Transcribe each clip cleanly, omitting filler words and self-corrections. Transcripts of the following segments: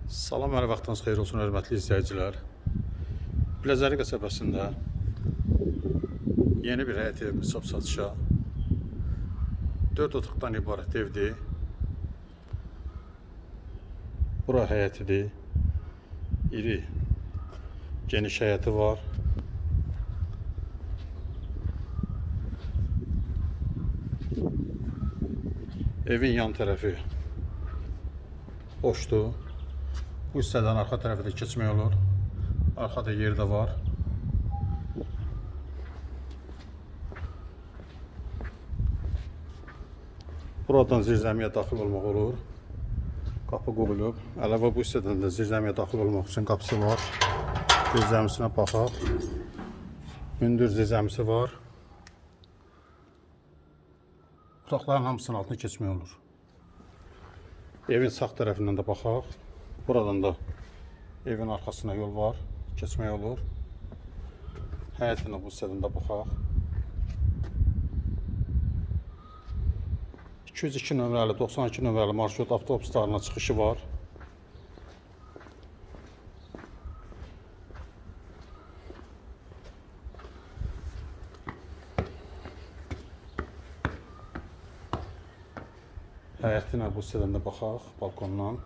Salam, hər vaxtınız xeyir olsun, hörmətli izləyicilər. Biləcəri qəsəbəsində yeni bir həyət evimiz satışa. 4 otaqdan ibarət evdir. Bura həyətidir. İri, geniş həyəti var. Evin yan tərəfi boşdur. Bu hissədən arxa tərəfə də keçmək olur. Arxada yer də var. Buradan zirzəmiyə daxil olmaq olur. Qapı qoyulub. Əlavə bu hissədən də zirzəmiyə daxil olmaq üçün qapısı var. Zirzəmisinə baxaq. Hündür zirzəmisi var. Otaqların hamısının altına keçmək olur. Evin sağ tərəfindən də baxaq. Buradan da evin arxasına yol var, keçmək olur. Həyətinə bu hissədən də baxaq. 202 nömrəli, 92 nömrəli marşrut avtobuslarına çıxışı var. Həyətinə bu hissədən də baxaq, balkondan.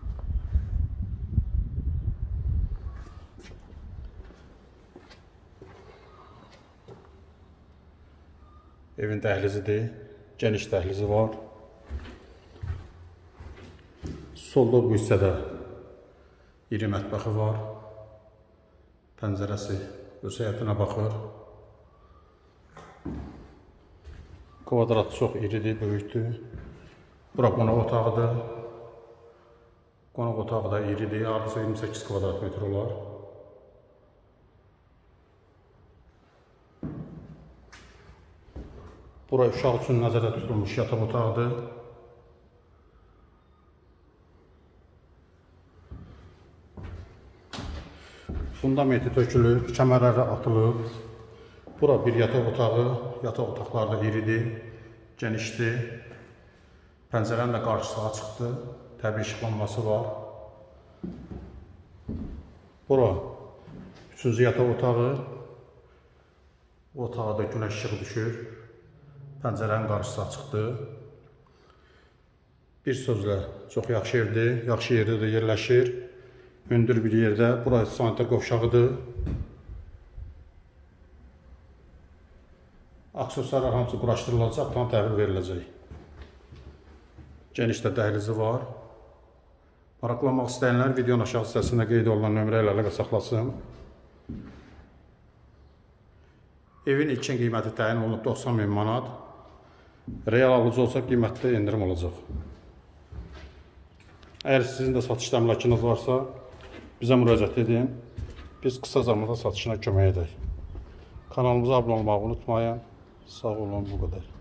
Evin dəhlizidir, geniş dəhlizi var. Solda bu hissədə iri mətbəxi var. Pəncərəsi öz həyətinə baxır. Kvadrat çox iridir, böyükdür. Bura qonaq otağıdır. Qonaq otağı da iridir, artısı 28 kvadrat metr olar. Bura uşaq üçün nəzərdə tutulmuş yataq otağıdır. Fundamenti tökülüb, kəmərləri atılıb. Bura bir yataq otağı, yataq otaqları da iridir, genişdir. Pəncərənin də qarşısı açıqdır, təbii işıqlanması var. Bura 3-cü yataq otağı. Bu otağa da günəş işığı düşür. Pəncərənin qarşısı açıqdır. Bir sözlə çox yaxşı evdir, yaxşı yerdə də yerləşir. Hündür bir yerdə, burası sanitar qovşağıdır. Aksesuarlar hamısı quraşdırılacaq, tam təhvil veriləcək. Geniş də dəhlizi var. Maraqlanmaq istəyənlər videonun aşağı hissəsində qeyd olunan nömrə ilə əlaqə saxlasın. Evin ilkin qiyməti təyin olunub 90.000 manat. Real alıcı olsa qiymətdə endirim olacaq. Əgər sizin də satış əmlakınız varsa, bizə müraciət edin. Biz qısa zamanda satışına kömək edək. Kanalımıza abunə olmağı unutmayın. Sağ olun, bu qədər.